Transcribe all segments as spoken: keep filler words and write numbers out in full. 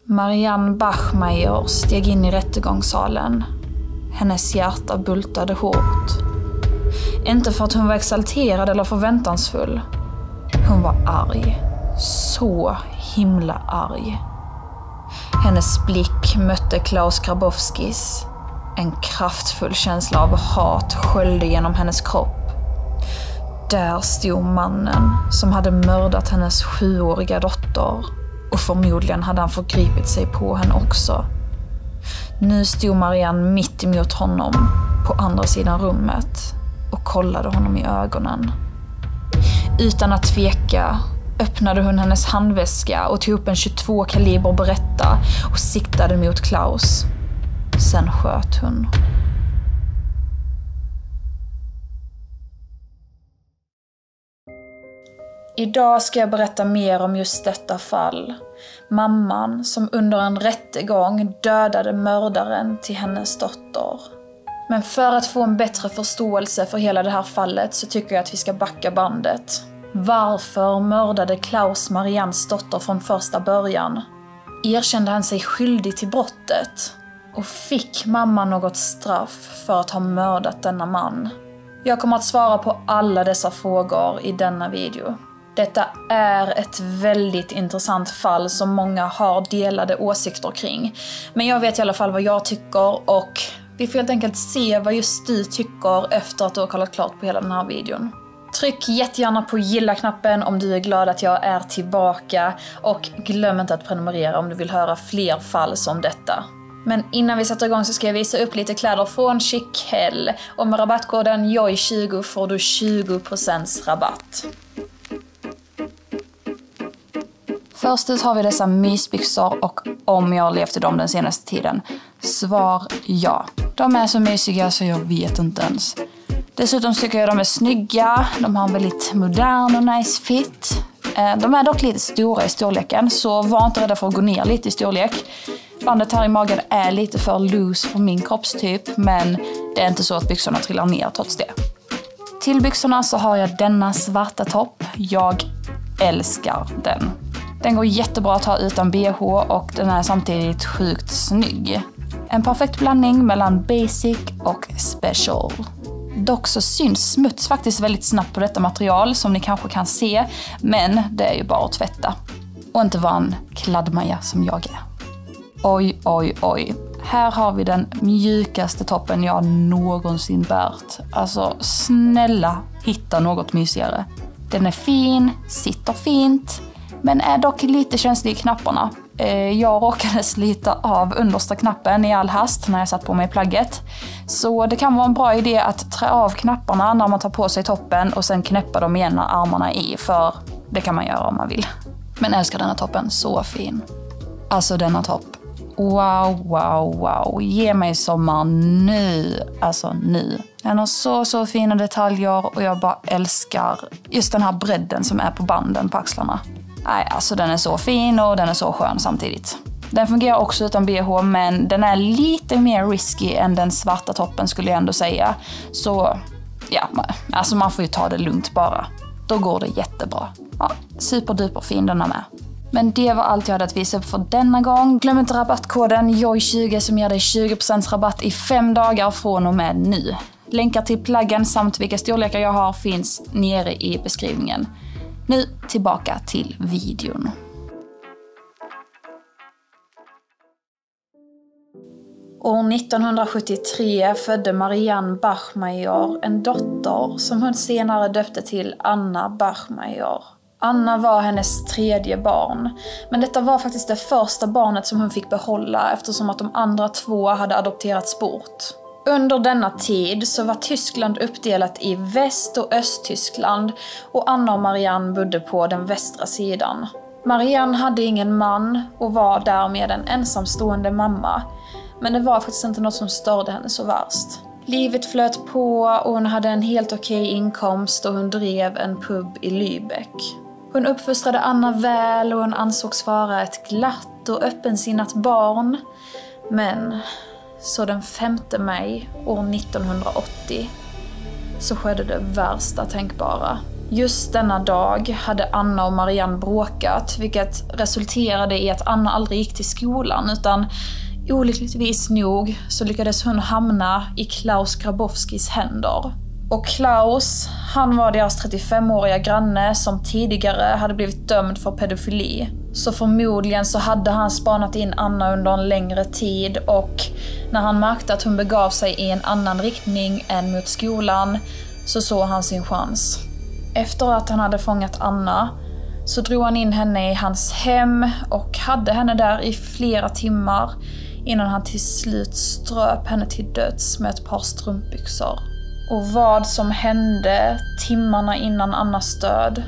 Marianne Bachmeier steg in i rättegångssalen. Hennes hjärta bultade hårt. Inte för att hon var exalterad eller förväntansfull. Hon var arg. Så himla arg. Hennes blick mötte Klaus Grabowskis. En kraftfull känsla av hat sköljde genom hennes kropp. Där stod mannen som hade mördat hennes sjuåriga dotter. Och förmodligen hade han förgripit sig på henne också. Nu stod Marianne mitt emot honom på andra sidan rummet och kollade honom i ögonen. Utan att tveka öppnade hon hennes handväska och tog upp en tjugotvå kaliber Beretta och siktade mot Klaus. Sen sköt hon. Idag ska jag berätta mer om just detta fall. Mamman som under en rättegång dödade mördaren till hennes dotter. Men för att få en bättre förståelse för hela det här fallet så tycker jag att vi ska backa bandet. Varför mördade Klaus Mariannes dotter från första början? Erkände han sig skyldig till brottet? Och fick mamman något straff för att ha mördat denna man? Jag kommer att svara på alla dessa frågor i denna video. Detta är ett väldigt intressant fall som många har delade åsikter kring. Men jag vet i alla fall vad jag tycker och vi får helt enkelt se vad just du tycker efter att du har kollat klart på hela den här videon. Tryck jättegärna på gilla-knappen om du är glad att jag är tillbaka och glöm inte att prenumerera om du vill höra fler fall som detta. Men innan vi sätter igång så ska jag visa upp lite kläder från Chiquelle och med rabattkoden Joy tjugo får du tjugo procent rabatt. Först ut har vi dessa mysbyxor och om jag har levt i dem den senaste tiden. Svar ja. De är så mysiga så jag vet inte ens. Dessutom tycker jag de är snygga. De har en väldigt modern och nice fit. De är dock lite stora i storleken så var inte rädda för att gå ner lite i storlek. Bandet här i magen är lite för loose för min kroppstyp men det är inte så att byxorna trillar ner trots det. Till byxorna så har jag denna svarta topp. Jag älskar den. Den går jättebra att ha utan B H och den är samtidigt sjukt snygg. En perfekt blandning mellan basic och special. Dock så syns smuts faktiskt väldigt snabbt på detta material som ni kanske kan se. Men det är ju bara att tvätta. Och inte vara en kladdmaja som jag är. Oj, oj, oj. Här har vi den mjukaste toppen jag någonsin bärt. Alltså snälla hitta något mysigare. Den är fin, sitter fint. Men är dock lite känslig i knapparna. Jag råkade slita av understa knappen i all hast när jag satt på mig plagget. Så det kan vara en bra idé att trä av knapparna när man tar på sig toppen och sen knäppa dem igen när armarna är i. För det kan man göra om man vill. Men älskar denna toppen, så fin. Alltså denna topp. Wow, wow, wow. Ge mig sommar nu. Alltså nu. Den har så, så fina detaljer och jag bara älskar just den här bredden som är på banden på axlarna. Nej, alltså den är så fin och den är så skön samtidigt. Den fungerar också utan B H men den är lite mer risky än den svarta toppen skulle jag ändå säga. Så ja, alltså man får ju ta det lugnt bara. Då går det jättebra. Ja, superduper fin denna med. Men det var allt jag hade att visa upp för denna gång. Glöm inte rabattkoden Joy tjugo som ger dig tjugo procent rabatt i fem dagar från och med nu. Länkar till plaggen samt vilka storlekar jag har finns nere i beskrivningen. Nu tillbaka till videon. År nittonhundrasjuttiotre födde Marianne Bachmeier en dotter som hon senare döpte till Anna Bachmeier. Anna var hennes tredje barn, men detta var faktiskt det första barnet som hon fick behålla eftersom att de andra två hade adopterats bort. Under denna tid så var Tyskland uppdelat i Väst- och Östtyskland och Anna och Marianne bodde på den västra sidan. Marianne hade ingen man och var därmed en ensamstående mamma, men det var faktiskt inte något som störde henne så värst. Livet flöt på och hon hade en helt okej inkomst och hon drev en pub i Lübeck. Hon uppfostrade Anna väl och hon ansågs vara ett glatt och öppensinnat barn, men så den femte maj år nittonhundraåttio så skedde det värsta tänkbara. Just denna dag hade Anna och Marianne bråkat, vilket resulterade i att Anna aldrig gick till skolan, utan olyckligtvis nog så lyckades hon hamna i Klaus Grabowskis händer. Och Klaus, han var deras trettiofemåriga granne som tidigare hade blivit dömd för pedofili. Så förmodligen så hade han spanat in Anna under en längre tid, och när han märkte att hon begav sig i en annan riktning än mot skolan så såg han sin chans. Efter att han hade fångat Anna så drog han in henne i hans hem och hade henne där i flera timmar innan han till slut ströp henne till döds med ett par strumpbyxor. Och vad som hände timmarna innan Annas död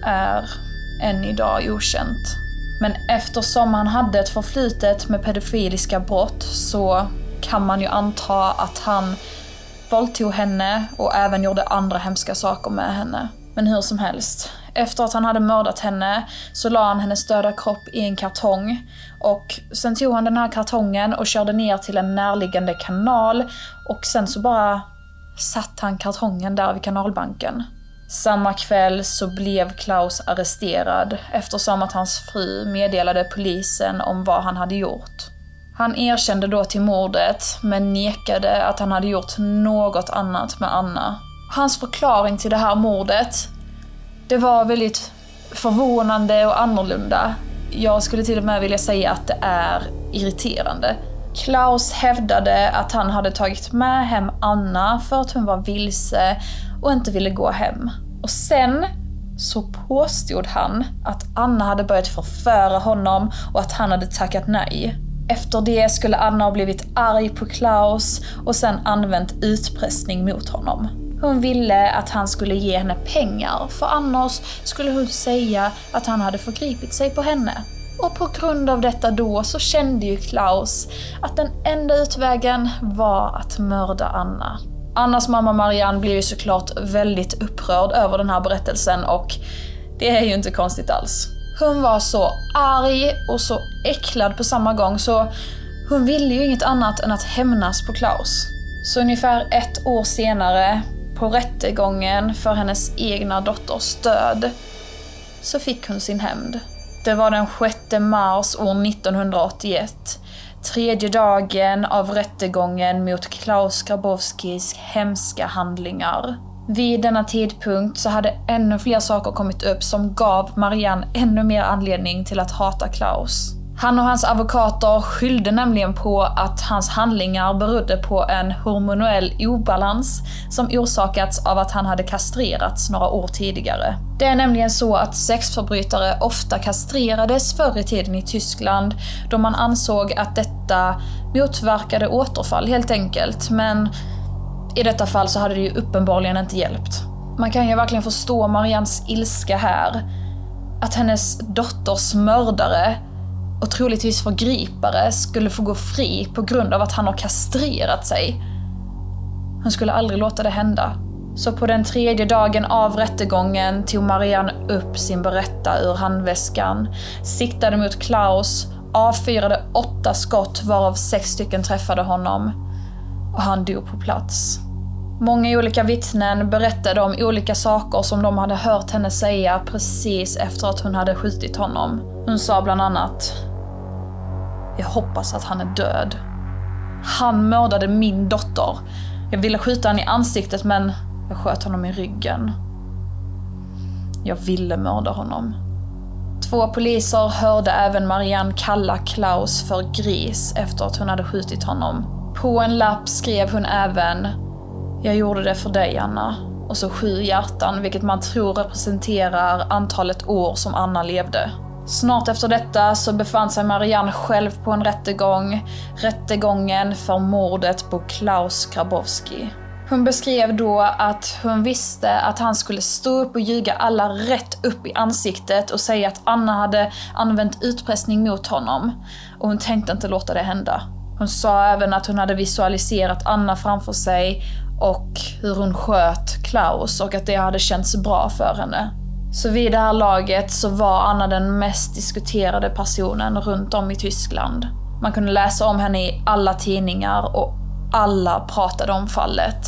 är än idag okänt. Men eftersom han hade ett förflutet med pedofiliska brott så kan man ju anta att han våldtog henne och även gjorde andra hemska saker med henne. Men hur som helst, efter att han hade mördat henne så la han hennes döda kropp i en kartong, och sen tog han den här kartongen och körde ner till en närliggande kanal, och sen så bara satt han kartongen där vid kanalbanken. Samma kväll så blev Klaus arresterad eftersom att hans fru meddelade polisen om vad han hade gjort. Han erkände då till mordet men nekade att han hade gjort något annat med Anna. Hans förklaring till det här mordet, det var väldigt förvånande och annorlunda. Jag skulle till och med vilja säga att det är irriterande. Klaus hävdade att han hade tagit med hem Anna för att hon var vilse och inte ville gå hem. Och sen så påstod han att Anna hade börjat förföra honom och att han hade tackat nej. Efter det skulle Anna ha blivit arg på Klaus och sen använt utpressning mot honom. Hon ville att han skulle ge henne pengar, för annars skulle hon säga att han hade förgripit sig på henne. Och på grund av detta då så kände ju Klaus att den enda utvägen var att mörda Anna. Annas mamma Marianne blev ju såklart väldigt upprörd över den här berättelsen, och det är ju inte konstigt alls. Hon var så arg och så äcklad på samma gång, så hon ville ju inget annat än att hämnas på Klaus. Så ungefär ett år senare, på rättegången för hennes egna dotters död, så fick hon sin hämnd. Det var den sjätte mars år nittonhundraåttioett, tredje dagen av rättegången mot Klaus Grabowskis hemska handlingar. Vid denna tidpunkt så hade ännu fler saker kommit upp som gav Marianne ännu mer anledning till att hata Klaus. Han och hans advokater skyllde nämligen på att hans handlingar berodde på en hormonell obalans som orsakats av att han hade kastrerats några år tidigare. Det är nämligen så att sexförbrytare ofta kastrerades förr i tiden i Tyskland, då man ansåg att detta motverkade återfall helt enkelt, men i detta fall så hade det ju uppenbarligen inte hjälpt. Man kan ju verkligen förstå Mariannes ilska här. Att hennes dotters mördare och troligtvis förgripare skulle få gå fri på grund av att han har kastrerat sig. Hon skulle aldrig låta det hända. Så på den tredje dagen av rättegången tog Marianne upp sin berätta ur handväskan, siktade mot Klaus, avfyrade åtta skott varav sex stycken träffade honom, och han dog på plats. Många olika vittnen berättade om olika saker som de hade hört henne säga precis efter att hon hade skjutit honom. Hon sa bland annat: "Jag hoppas att han är död. Han mördade min dotter. Jag ville skjuta honom i ansiktet men jag sköt honom i ryggen. Jag ville mörda honom." Två poliser hörde även Marianne kalla Klaus för gris efter att hon hade skjutit honom. På en lapp skrev hon även: "Jag gjorde det för dig, Anna." Och så sju hjärtan, vilket man tror representerar antalet år som Anna levde. Snart efter detta så befann sig Marianne själv på en rättegång, rättegången för mordet på Klaus Grabowski. Hon beskrev då att hon visste att han skulle stå upp och ljuga alla rätt upp i ansiktet och säga att Anna hade använt utpressning mot honom, och hon tänkte inte låta det hända. Hon sa även att hon hade visualiserat Anna framför sig och hur hon sköt Klaus, och att det hade känts bra för henne. Så vid det här laget så var Anna den mest diskuterade personen runt om i Tyskland. Man kunde läsa om henne i alla tidningar och alla pratade om fallet.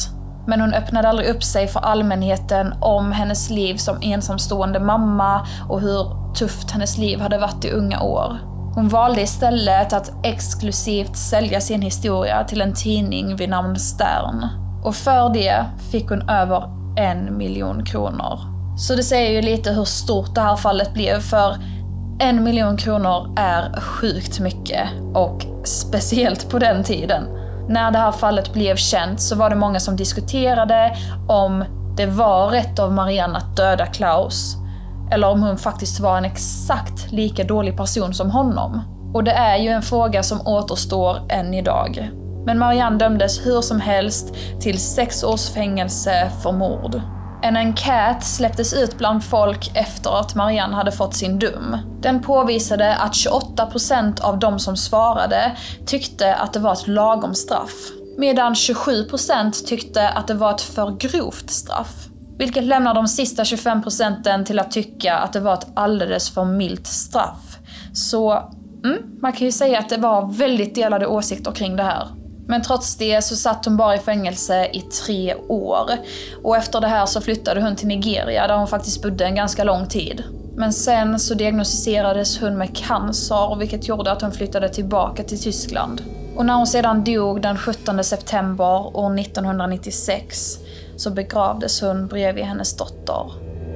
Men hon öppnade aldrig upp sig för allmänheten om hennes liv som ensamstående mamma och hur tufft hennes liv hade varit i unga år. Hon valde istället att exklusivt sälja sin historia till en tidning vid namn Stern. Och för det fick hon över en miljon kronor. Så det säger ju lite hur stort det här fallet blev, för en miljon kronor är sjukt mycket, och speciellt på den tiden. När det här fallet blev känt så var det många som diskuterade om det var rätt av Marianne att döda Klaus, eller om hon faktiskt var en exakt lika dålig person som honom. Och det är ju en fråga som återstår än idag. Men Marianne dömdes hur som helst till sex års fängelse för mord. En enkät släpptes ut bland folk efter att Marianne hade fått sin dom. Den påvisade att tjugoåtta procent av de som svarade tyckte att det var ett lagom straff, medan tjugosju procent tyckte att det var ett för grovt straff. Vilket lämnar de sista tjugofem procenten till att tycka att det var ett alldeles för milt straff. Så mm, man kan ju säga att det var väldigt delade åsikter kring det här. Men trots det så satt hon bara i fängelse i tre år. Och efter det här så flyttade hon till Nigeria, där hon faktiskt bodde en ganska lång tid. Men sen så diagnostiserades hon med cancer, vilket gjorde att hon flyttade tillbaka till Tyskland. Och när hon sedan dog den sjuttonde september år nittonhundranittiosex så begravdes hon bredvid hennes dotter.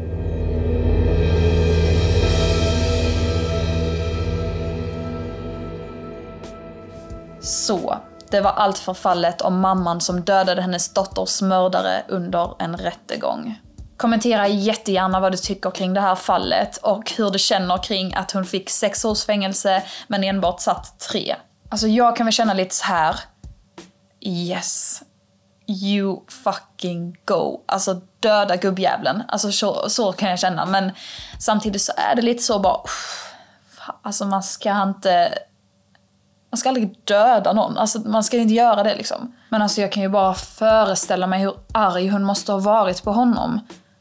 Så, det var allt för fallet om mamman som dödade hennes dotters mördare under en rättegång. Kommentera jättegärna vad du tycker kring det här fallet och hur du känner kring att hon fick sex års fängelse men enbart satt tre. Alltså jag kan väl känna lite så här. Yes, you fucking go. Alltså döda gubbjävlen. Alltså så, så kan jag känna. Men samtidigt så är det lite så bara... Uff, alltså man ska inte... Man ska aldrig döda någon. Alltså man ska inte göra det liksom. Men alltså jag kan ju bara föreställa mig hur arg hon måste ha varit på honom.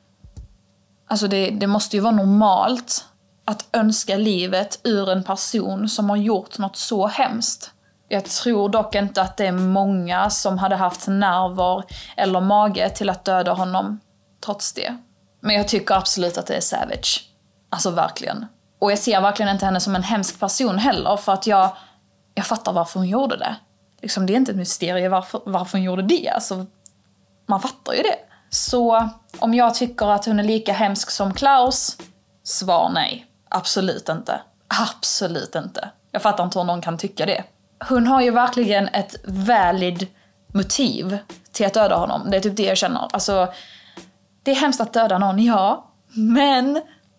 Alltså det, det måste ju vara normalt att önska livet ur en person som har gjort något så hemskt. Jag tror dock inte att det är många som hade haft nerver eller mage till att döda honom trots det. Men jag tycker absolut att det är savage. Alltså verkligen. Och jag ser verkligen inte henne som en hemsk person heller, för att jag, jag fattar varför hon gjorde det. Liksom, det är inte ett mysterium varför, varför hon gjorde det. Alltså, man fattar ju det. Så om jag tycker att hon är lika hemsk som Klaus, svar nej. Absolut inte. Absolut inte. Jag fattar inte hur någon kan tycka det. Hon har ju verkligen ett valid motiv till att döda honom. Det är typ det jag känner. Alltså, det är hemskt att döda någon, ja. Men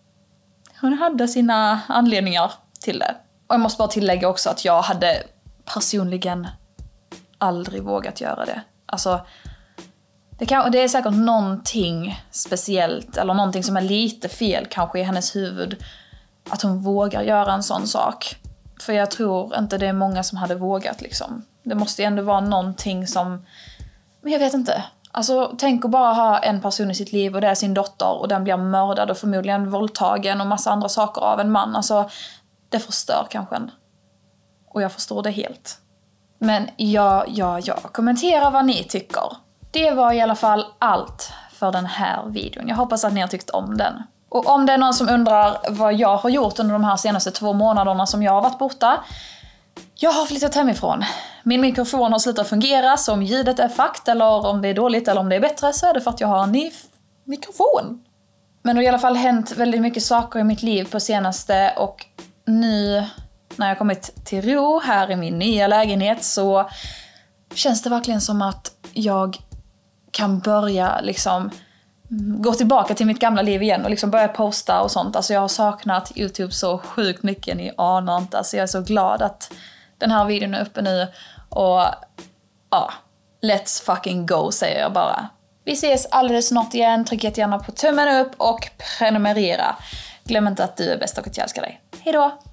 hon hade sina anledningar till det. Och jag måste bara tillägga också att jag hade personligen aldrig vågat göra det. Alltså, det, kan, det är säkert någonting speciellt eller någonting som är lite fel kanske i hennes huvud. Att hon vågar göra en sån sak. För jag tror inte det är många som hade vågat liksom. Det måste ju ändå vara någonting som... Men jag vet inte. Alltså tänk att bara ha en person i sitt liv och det är sin dotter och den blir mördad och förmodligen våldtagen och massa andra saker av en man. Alltså det förstör kanske en. Och jag förstår det helt. Men ja, ja, ja. Kommentera vad ni tycker. Det var i alla fall allt för den här videon. Jag hoppas att ni har tyckt om den. Och om det är någon som undrar vad jag har gjort under de här senaste två månaderna som jag har varit borta. Jag har flyttat hemifrån. Min mikrofon har slutat fungera, så om ljudet är fakt eller om det är dåligt eller om det är bättre så är det för att jag har en ny mikrofon. Men det har i alla fall hänt väldigt mycket saker i mitt liv på senaste, och nu när jag kommit till ro här i min nya lägenhet så känns det verkligen som att jag kan börja liksom gå tillbaka till mitt gamla liv igen och liksom börja posta och sånt. Alltså jag har saknat YouTube så sjukt mycket, ni anar inte. Alltså jag är så glad att den här videon är uppe nu. Och ja, let's fucking go säger jag bara. Vi ses alldeles snart igen. Tryck gärna på tummen upp och prenumerera. Glöm inte att du är bäst och att jag älskar dig. Hej då!